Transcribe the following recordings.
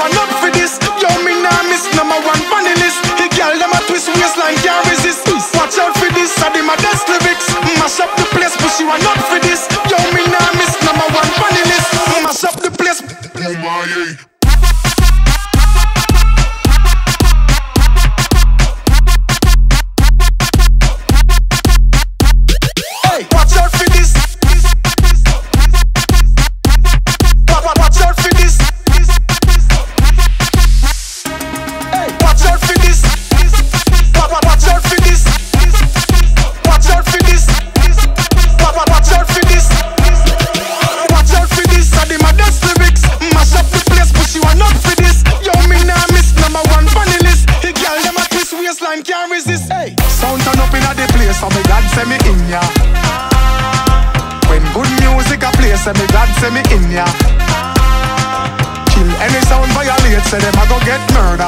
want not for this. Yo, me nah miss number one funny list. The girl them a twist waistline can't resist. Watch out for this, I dem a dance lyrics. Mash up the place, but she want not for this. Yo, me nah miss number one funny list. Mash up the place. Oh my. Can't resist. Hey. Sound turn up in a the place, so me glad say me in ya. When good music a play, say me glad say me in ya. Kill any sound violate, say them a go get murder.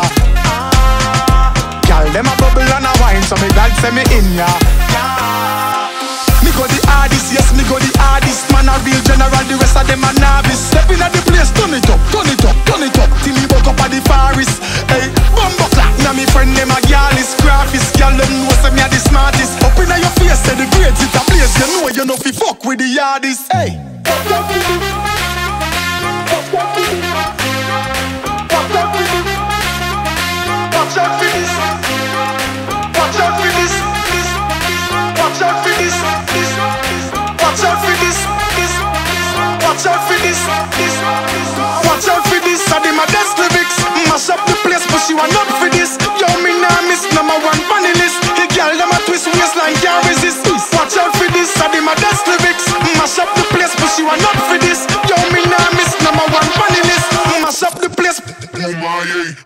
Girl them a bubble and a wine, so me glad say me in ya. Me go the hardest, yes me go the hardest. Man a real general, the rest of them a novice. Step in at the place, turn it up, turn it up, turn it up. Till me buck up at the forest. Hey, bumbo clap. Now me friend them a girl is graphist. Girl them know say me a the smartest. Up in your face, say the grades it a place. You know fi fuck with the hardest. Hey. Watch out for this. Watch out for this. Watch out for this. Watch out for this. Watch out for this. Watch out for this. I dem a dance lyrics. Mash up the place, but she want not for this. Yo, me nah miss number one funny list. The girl them a twist waistline can't resist. Watch out for this. I dem a dance lyrics. Mash up the place, but she want not for this. Yo, me nah miss number one funny list. Mash up the place. Oh my.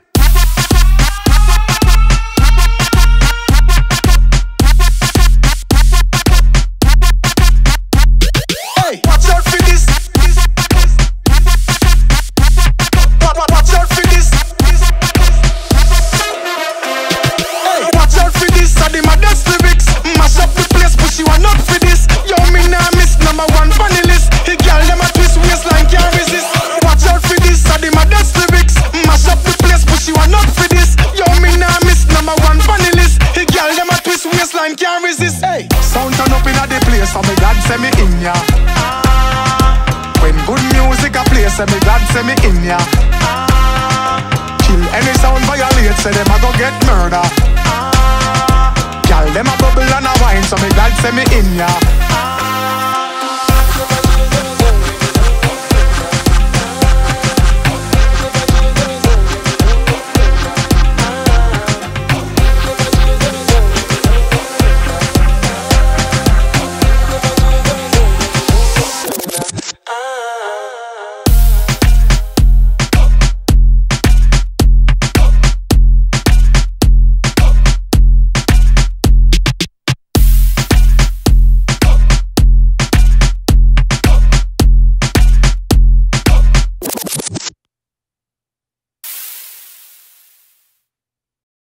Can't resist. Hey. Sound turn up in a the place, so me glad say me in ya. When good music a play, say me glad say me in ya. Kill any sound violate, say them a go get murder. Girl them a bubble and a wine, so me glad say me in ya.